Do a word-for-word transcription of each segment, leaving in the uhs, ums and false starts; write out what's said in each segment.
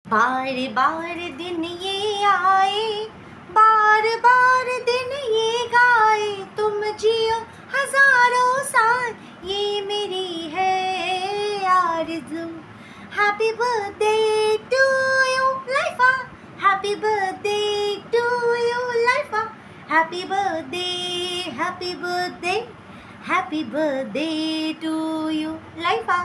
बार बार दिन ये आए, बार बार दिन ये गाए, तुम जियो हजारों साल, ये मेरी है आरज़ू। हैप्पी बर्थडे टू यू लाइफा, हैप्पी बर्थडे टू यू लाइफा, happy birthday, happy birthday, happy birthday to you लाइफा।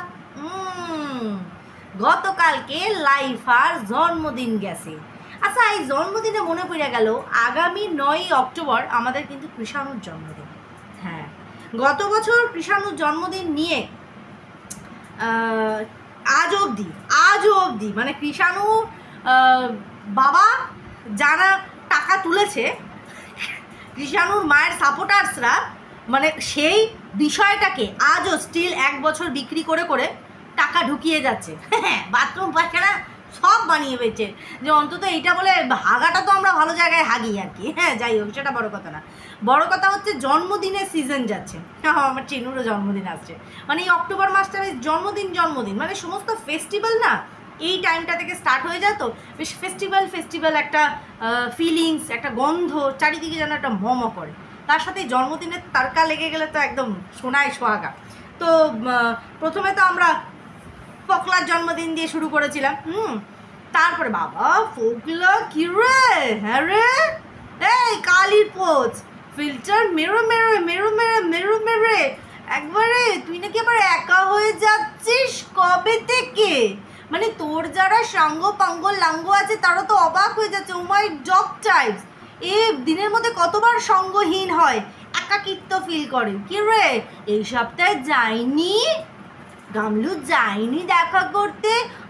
গতকালকে লাইফার জন্মদিন গেছে। আচ্ছা, এই জন্মদিনে মনে পড়ে গেল আগামী নয়ই অক্টোবর আমাদের কিন্তু কৃষাণুর জন্মদিন। হ্যাঁ, গত বছর কৃষাণুর জন্মদিন নিয়ে আজ অবধি আজও অবধি মানে কৃষাণু বাবা যারা টাকা তুলেছে, কৃষাণুর মায়ের সাপোর্টার্সরা, মানে সেই বিষয়টাকে আজও স্টিল এক বছর বিক্রি করে করে টাকা ঢুকিয়ে যাচ্ছে। হ্যাঁ, বাথরুম পায়খানা সব বানিয়ে পেয়েছে, যে অন্তত এইটা বলে হাগাটা তো আমরা ভালো জায়গায় হাগি আর কি। হ্যাঁ, যাই হোক, সেটা বড় কথা না। বড় কথা হচ্ছে জন্মদিনের সিজন যাচ্ছে। হ্যাঁ, আমার চিনুরও জন্মদিন আসছে, মানে এই অক্টোবর মাসটা বেশ জন্মদিন জন্মদিন মানে সমস্ত ফেস্টিভ্যাল না এই টাইমটা থেকে স্টার্ট হয়ে যায়, তো বেশ ফেস্টিভ্যাল ফেস্টিভ্যাল একটা ফিলিংস, একটা গন্ধ চারিদিকে যেন একটা মম করে। তার সাথে জন্মদিনের তারকা লেগে গেলে তো একদম সোনায় সোহাগা। তো প্রথমে তো আমরা ফোকলার জন্মদিন দিয়ে শুরু করেছিলাম। হুম তারপরে বাবা ফোকলা কি রে, হ্যাঁ রে, এই কালির পোচ ফিল্টার মেরো মেরো মেরো মেরো মেরো মেরে একবারে তুই নাকি আবার একা হয়ে যাচ্ছিস কবে থেকে? মানে তোর যারা সাঙ্গ পাঙ্গ লাঙ্গ আছে তারা তো অবাক হয়ে যাচ্ছে। ও মাই জব টাইপস, এ দিনের মধ্যে কতবার সঙ্গহীন হয়, একাকিত্ব ফিল করে। কি রে, এই সপ্তাহে যাইনি গামলু, যাইনি দেখা করতে?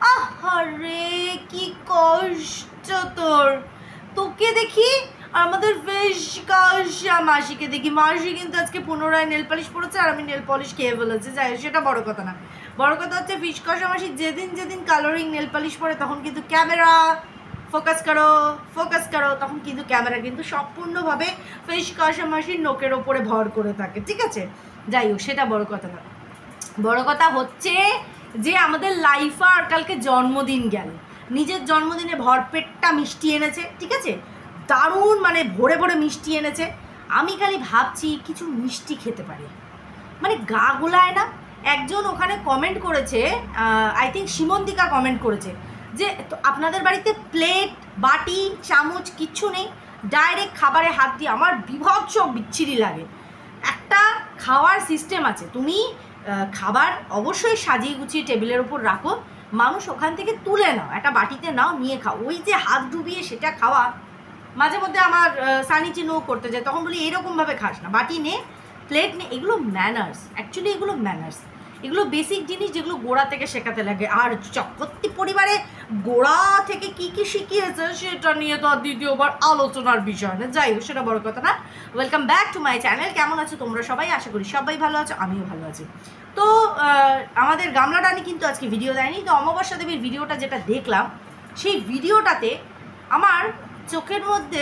আহারে কি কষ্ট তোর। তোকে দেখি আমাদের বেশ কাশা মাসিকে দেখি, মাসি কিন্তু আজকে পুনরায় নেল পলিশ পড়েছে আর আমি নেল পলিশ খেয়ে ফেলেছি। যাই সেটা বড় কথা না, বড় কথা হচ্ছে ফিস কষা মাসি যেদিন যেদিন কালারিং নেল পলিশ পরে তখন কিন্তু ক্যামেরা ফোকাস করো ফোকাস করো তখন কিন্তু ক্যামেরা কিন্তু সম্পূর্ণভাবে ফিস কষা মাসির নোকের ওপরে ভর করে থাকে, ঠিক আছে? যাই হোক, সেটা বড় কথা না। বড় কথা হচ্ছে যে আমাদের লাইফার কালকে জন্মদিন গেল, নিজের জন্মদিনে ভরপেটটা মিষ্টি এনেছে, ঠিক আছে, দারুণ মানে ভরে ভরে মিষ্টি এনেছে। আমি খালি ভাবছি কিছু মিষ্টি খেতে পারি, মানে গা গোলায় না। একজন ওখানে কমেন্ট করেছে, আই থিঙ্ক সীমন্তিকা কমেন্ট করেছে যে আপনাদের বাড়িতে প্লেট বাটি চামচ কিচ্ছু নেই, ডাইরেক্ট খাবারে হাত দিয়ে। আমার বিভৎস বিচ্ছিরি লাগে। একটা খাওয়ার সিস্টেম আছে, তুমি খাবার অবশ্যই সাজিয়ে গুছিয়ে টেবিলের উপর রাখো, মানুষ ওখান থেকে তুলে নাও, একটা বাটিতে নাও, নিয়ে খাও। ওই যে হাত ডুবিয়ে সেটা খাওয়া, মাঝে মধ্যে আমার সানি চিনুও করতে যায়, তখন বলি এইরকমভাবে খাস না, বাটি নে, প্লেট নে। এগুলো ম্যানার্স, অ্যাকচুয়ালি এগুলো ম্যানার্স, এগুলো বেসিক জিনিস যেগুলো গোড়া থেকে শেখাতে লাগে। আর চক্রবর্তী পরিবারে গোড়া থেকে কী কী শিখিয়েছে সেটা নিয়ে তো আর দ্বিতীয়বার আলোচনার বিষয় না। যাই হোক, সেটা বড় কথা না। Welcome back to my channel. কেমন আছো তোমরা সবাই? আশা করি সবাই ভালো আছো, আমিও ভালো আছি। তো আমাদের গামলা রানী কিন্তু আজকে ভিডিও দেয়নি, তো অমাবস্যা দেবীর ভিডিওটা যেটা দেখলাম সেই ভিডিওটাতে আমার চোখের মধ্যে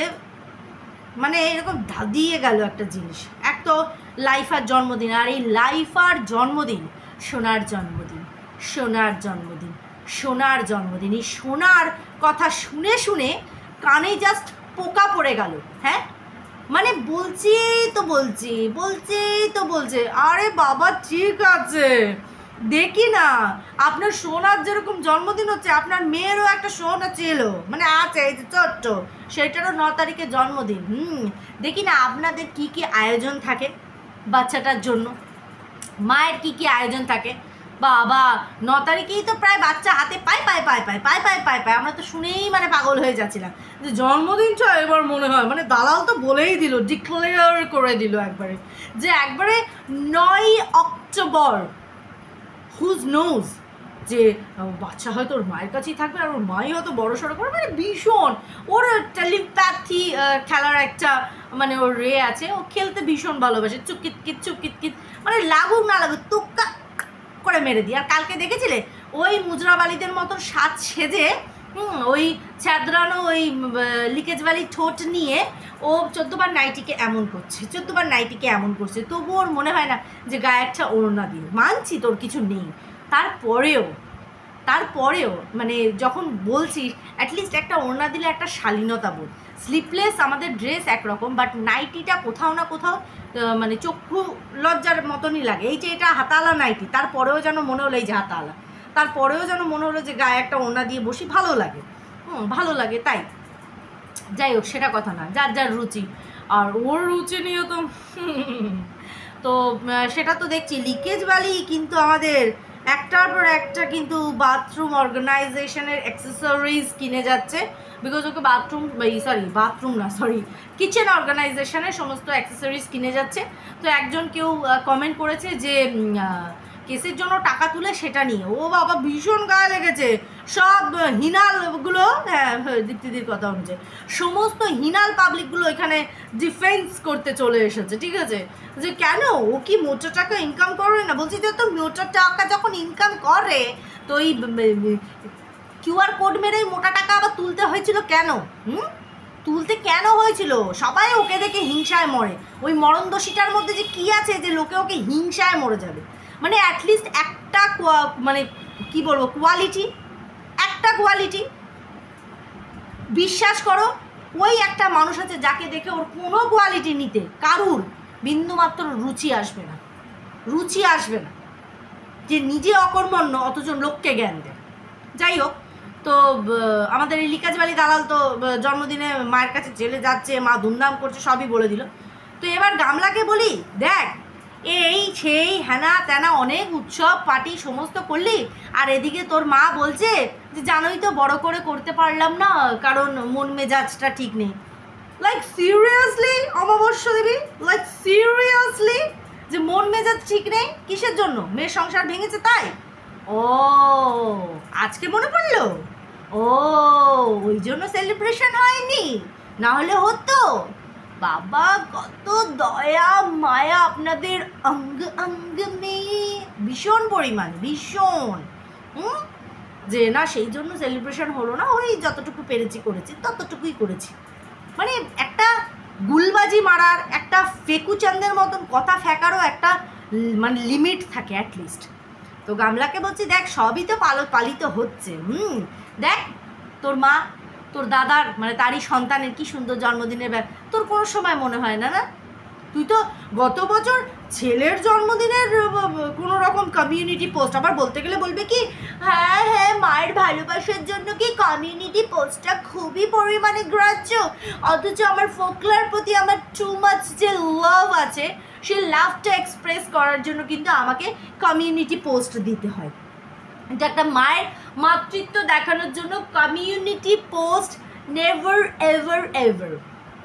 মানে এরকম দিয়ে গেল একটা জিনিস। এক তো লাইফার জন্মদিন, আর এই লাইফার জন্মদিন সোনার জন্মদিন, সোনার জন্মদিন, সোনার জন্মদিন। এই সোনার কথা শুনে শুনে কানে জাস্ট পোকা পড়ে গেল। হ্যাঁ, মানে বলছি তো বলছি বলছি তো বলছে আরে বাবা ঠিক আছে, দেখি না আপনার সোনার যেরকম জন্মদিন হচ্ছে আপনার মেয়েরও একটা সোনা ছিল, মানে আছে এই যে ছোট্ট, সেটারও ন তারিখে জন্মদিন। হুম দেখি না আপনাদের কি কি আয়োজন থাকে বাচ্চাটার জন্য, মায়ের কি কি আয়োজন থাকে। বাবা ন তারিখেই তো প্রায় বাচ্চা হাতে পায় পায় পায় পায় পায় পায় পায় পায় আমরা তো শুনেই মানে পাগল হয়ে যাচ্ছিলাম যে জন্মদিনটা এবার মনে হয় মানে দালাল তো বলেই দিল, ডিক্লেয়ার করে দিল একবারে যে একবারে নয় অক্টোবর। হুজ নোজ যে বাচ্চা হয়তো ওর মায়ের কাছেই থাকবে আর ওর মাই হয়তো বড়ো সড়ো করে, মানে ভীষণ ওর টেলিপ্যাথি খেলার একটা মানে ওর রে আছে, ও খেলতে ভীষণ ভালোবাসে, চুকিত কিত চুকিত কিত, মানে লাগুক না লাগুক তুক্কা করে মেরে দিই। আর কালকে দেখেছিলে ওই মুজরাবালিদের মতন সাজ সেজে, হুম ওই ছ্যাদরানো ওই লিকেজ বালি ঠোঁট নিয়ে ও চোদ্দোবার নাইটিকে এমন করছে, চোদ্দোবার নাইটিকে এমন করছে, তবু ওর মনে হয় না যে গায়ে একটা ওড়না দিই। মানছি তোর কিছু নেই, তারপরেও তারপরেও মানে যখন বলছিস অ্যাটলিস্ট একটা ওড়না দিলে একটা শালীনতা বোধ। স্লিপলেস আমাদের ড্রেস একরকম, বাট নাইটিটা কোথাও না কোথাও মানে চক্ষু লজ্জার মতনই লাগে। এই যে এটা হাতালা নাইটি, তারপরেও যেন মনে হলো এই যে হাতালা, তারপরেও যেন মনে হলো যে গায়ে একটা ওড়না দিয়ে বসি, ভালো লাগে, হুম ভালো লাগে। তাই যাই হোক, সেটা কথা না, যার যার রুচি। আর ওর রুচি নিয়ে তো তো সেটা তো দেখছি লিকেজ বালি কিন্তু আমাদের একটার পর একটা কিন্তু বাথরুম অর্গানাইজেশনের অ্যাক্সেসরিজ কিনে যাচ্ছে, because okay bathroom sorry bathroom না সরি কিচেন অর্গানাইজেশনের সমস্ত অ্যাক্সেসরিজ কিনে যাচ্ছে। তো একজন কেউ কমেন্ট করেছে যে কেসের জন্য টাকা তুলে সেটা নিয়ে, ও বাবা ভীষণ গায়ে লেগেছে। সব হিনালগুলো, হ্যাঁ দীপ্তিদির কথা অনুযায়ী সমস্ত হিনাল পাবলিকগুলো এখানে ডিফেন্স করতে চলে এসেছে, ঠিক আছে, যে কেন ও কি মোটা টাকা ইনকাম করে না। বলছি যে তো মোটা টাকা যখন ইনকাম করে তো ওই কিউআর কোড মেরে মোটা টাকা আবার তুলতে হয়েছিল কেন? হুম তুলতে কেন হয়েছিল? সবাই ওকে দেখে হিংসায় মরে। ওই মরণদোষীটার মধ্যে যে কী আছে যে লোকে ওকে হিংসায় মরে যাবে? মানে অ্যাটলিস্ট একটা মানে কি বলবো কোয়ালিটি, একটা কোয়ালিটি বিশ্বাস করো, ওই একটা মানুষ আছে যাকে দেখে ওর কোনো কোয়ালিটি নিতে কারুর বিন্দুমাত্র রুচি আসবে না, রুচি আসবে না, যে নিজে অকর্মণ্য অথচ লোককে জ্ঞান দেয়। যাই হোক, তো আমাদের এই লিকাজবালি দালাল তো জন্মদিনে মায়ের কাছে জেলে যাচ্ছে, মা ধুমধাম করছে, সবই বলে দিল। তো এবার গামলাকে বলি, দেখ এই সেই হ্যানা ত্যানা অনেক উৎসব পার্টি সমস্ত করলি, আর এদিকে তোর মা বলছে যে জানোই তো বড় করে করতে পারলাম না কারণ মন মেজাজটা ঠিক নেই। লাইক সিরিয়াসলি অমাবস্যা দেবী, লাইক সিরিয়াসলি যে মন মেজাজ ঠিক নেই কিসের জন্য? মেয়ের সংসার ভেঙেছে তাই? ও আজকে মনে পড়লো, ও ওই জন্য সেলিব্রেশন হয়নি, না হলে হতো। বাবা কত দয়া মায়া আপনাদের অঙ্গ অঙ্গ মেয়ে, ভীষণ পরিমাণ, ভীষণ। হুম যে না সেই জন্য সেলিব্রেশন হলো না, ওই যতটুকু পেরেছি করেছি, ততটুকুই করেছি। মানে একটা গুলবাজি মারার, একটা ফেকুচান্দের মতন কথা ফেঁকারও একটা মানে লিমিট থাকে অ্যাটলিস্ট। তো গামলাকে বলছি দেখ সবই তো পাল পালিত হচ্ছে, হুম দেখ তোর মা তোর দাদার মানে তারই সন্তানের কি সুন্দর জন্মদিনের ব্যাপার, তোর কোনো সময় মনে হয় না? না তুই তো গত বছর ছেলের জন্মদিনের কোনো রকম কমিউনিটি পোস্ট, আবার বলতে গেলে বলবে কি হ্যাঁ হ্যাঁ মায়ের ভালোবাসার জন্য কি কমিউনিটি পোস্টটা খুবই পরিমাণে গ্রাহ্য, অথচ আমার ফোকলার প্রতি আমার টু মাচ যে লাভ আছে সেই লাভটা এক্সপ্রেস করার জন্য কিন্তু আমাকে কমিউনিটি পোস্ট দিতে হয়। এটা একটা মায়ের মাতৃত্ব দেখানোর জন্য community post never ever ever.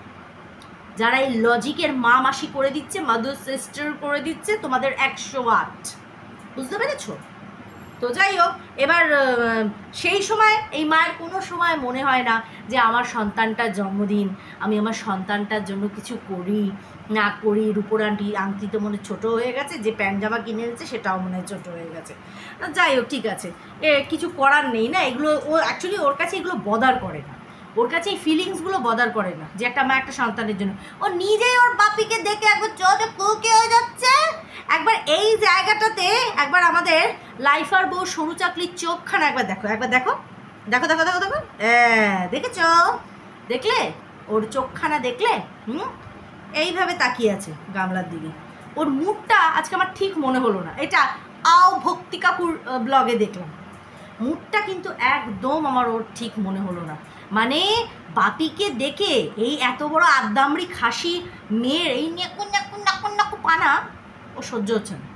যারা এই লজিকের মা মাসি করে দিচ্ছে, মাদার সিস্টার করে দিচ্ছে, তোমাদের একশো আট, বুঝতে পেরেছো? তো যাই হোক, এবার সেই সময় এই মায়ের কোনো সময় মনে হয় না যে আমার সন্তানটার জন্মদিন, আমি আমার সন্তানটার জন্য কিছু করি না করি। রূপোর আংটি আংটি তো মনে ছোটো হয়ে গেছে, যে প্যান্ট জামা কিনে এনেছে সেটাও মনে হয় ছোটো হয়ে গেছে। যাই হোক ঠিক আছে, এ কিছু করার নেই না, এগুলো ও অ্যাকচুয়ালি ওর কাছে এগুলো বদার করে না, ওর কাছে এই ফিলিংসগুলো বদার করে না যে একটা মা একটা সন্তানের জন্য। ও নিজেই ওর বাপিকে দেখে একবার চোখে কুকে হয়ে যাচ্ছে। একবার এই জায়গাটাতে একবার আমাদের লাইফার বউ সরু চাকলির চোখখানা একবার দেখো, একবার দেখো দেখো দেখো দেখো দেখো হ্যাঁ দেখেছ, দেখলে ওর চোখখানা দেখলে? হুম এইভাবে তাকিয়ে আছে গামলার দিকে। ওর মুখটা আজকে আমার ঠিক মনে হলো না, এটা আও ভক্তি কাপুর ব্লগে দেখলাম, মুখটা কিন্তু একদম আমার ওর ঠিক মনে হলো না। মানে বাপিকে দেখে এই এত বড় আদ্দামড়ি খাসি মেয়ের এই নাকু নাকু নাকু নাকু পানা ও সহ্য হচ্ছে না,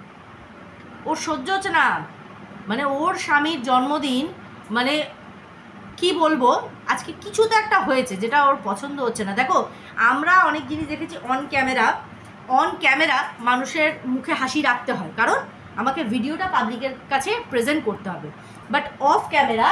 ওর সহ্য হচ্ছে না। মানে ওর স্বামীর জন্মদিন, মানে কি বলবো, আজকে কিছু তো একটা হয়েছে যেটা ওর পছন্দ হচ্ছে না। দেখো আমরা অনেক জিনিস দেখেছি অন ক্যামেরা, অন ক্যামেরা মানুষের মুখে হাসি রাখতে হয় কারণ আমাকে ভিডিওটা পাবলিকের কাছে প্রেজেন্ট করতে হবে, but off camera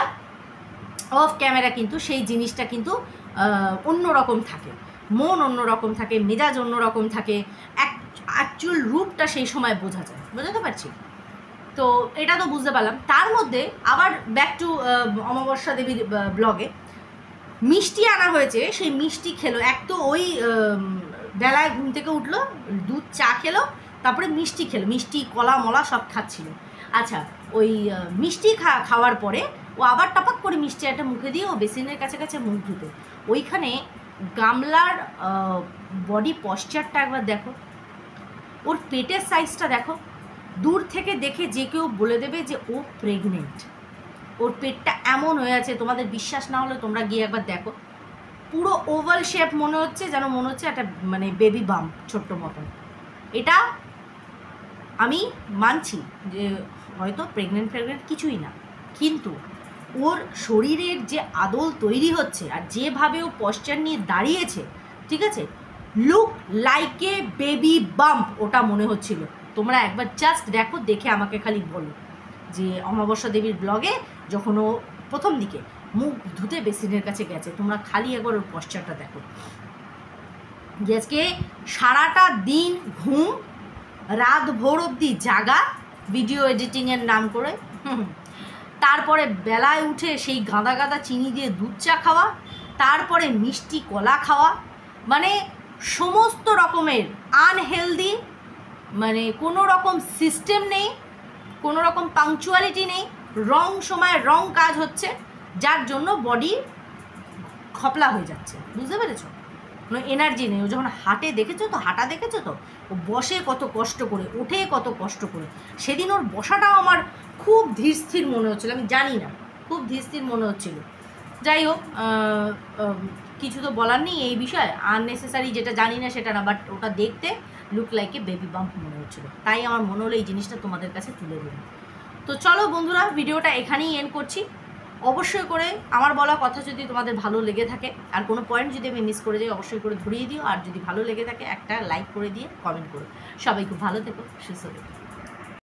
off camera কিন্তু সেই জিনিসটা কিন্তু অন্য রকম থাকে, মন অন্য রকম থাকে, মেজাজ অন্য রকম থাকে, অ্যাকচুয়াল রূপটা সেই সময় বোঝা যায়, বোঝাতে পারছি? তো এটা তো বুঝতে পারলাম। তার মধ্যে আবার ব্যাক টু অমাবস্যা দেবীর ব্লগে মিষ্টি আনা হয়েছে, সেই মিষ্টি খেলো। এক তো ওই বেলায় ঘুম থেকে উঠলো, দুধ চা খেলো, তারপরে মিষ্টি খেলো, মিষ্টি কলা মলা সব খাচ্ছিল। আচ্ছা, ওই মিষ্টি খা খাওয়ার পরে ও আবার টপাক করে মিষ্টি একটা মুখে দিয়ে ও বেসিনের কাছে কাছে মুখ ধুতো। ওইখানে গামলার বডি পশ্চারটা একবার দেখো, ওর পেটের সাইজটা দেখো, দূর থেকে দেখে যে কেউ বলে দেবে যে ও প্রেগনেন্ট। ওর পেটটা এমন হয়ে আছে, তোমাদের বিশ্বাস না হলে তোমরা গিয়ে একবার দেখো, পুরো ওভাল শেপ মনে হচ্ছে, যেন মনে হচ্ছে একটা মানে বেবি বাম ছোট্ট মতন। এটা আমি মানছি যে হয়তো প্রেগনেন্ট প্রেগনেন্ট কিছুই না, কিন্তু ওর শরীরের যে আদল তৈরি হচ্ছে আর যেভাবে ও পশ্চার নিয়ে দাঁড়িয়েছে, ঠিক আছে, look like a baby bump ওটা মনে হচ্ছিল। তোমরা একবার জাস্ট দেখো, দেখে আমাকে খালি বলো যে অমাবস্যা দেবীর ব্লগে যখন ও প্রথম দিকে মুখ ধুতে বেসিনের কাছে গেছে, তোমরা খালি একবার ওর পশ্চারটা দেখো। আজকে সারাটা দিন ঘুম, রাত ভোর অবধি জাগা, ভিডিও এডিটিংয়ের নাম করে, তারপরে বেলায় উঠে সেই গাদা গাদা চিনি দিয়ে দুধ চা খাওয়া, তারপরে মিষ্টি কলা খাওয়া, মানে সমস্ত রকমের আনহেলদি, মানে কোনো রকম সিস্টেম নেই, কোনো রকম পাংচুয়ালিটি নেই, রং সময় রং কাজ হচ্ছে, যার জন্য বডি খপলা হয়ে যাচ্ছে। বুঝতে পেরেছ? মানে এনার্জি নেই। ও যখন হাঁটে দেখেছো তো, হাঁটা দেখেছো তো, ও বসে কত কষ্ট করে, ওঠে কত কষ্ট করে। সেদিন ওর বসাটাও আমার খুব ধীর স্থির মনে হচ্ছিলো, আমি জানি না, খুব ধীর স্থির মনে হচ্ছিল। যাই হোক, কিছু তো বলার নেই এই বিষয়ে, আননেসেসারি যেটা জানি না সেটা না, বাট ওটা দেখতে look like a baby bump মনে হচ্ছিলো, তাই আমার মনে হলো এই জিনিসটা তোমাদের কাছে তুলে দেবো। তো চলো বন্ধুরা, ভিডিওটা এখানেই এন্ড করছি। অবশ্যই করে আমার বলা কথা যদি তোমাদের ভালো লেগে থাকে, আর কোনো পয়েন্ট যদি আমি মিস করে যাই, অবশ্যই করে ধরিয়ে দিও, আর যদি ভালো লেগে থাকে একটা লাইক করে দিয়ে কমেন্ট করো। সবাই খুব ভালো থেকো, সুস্থ থেকো।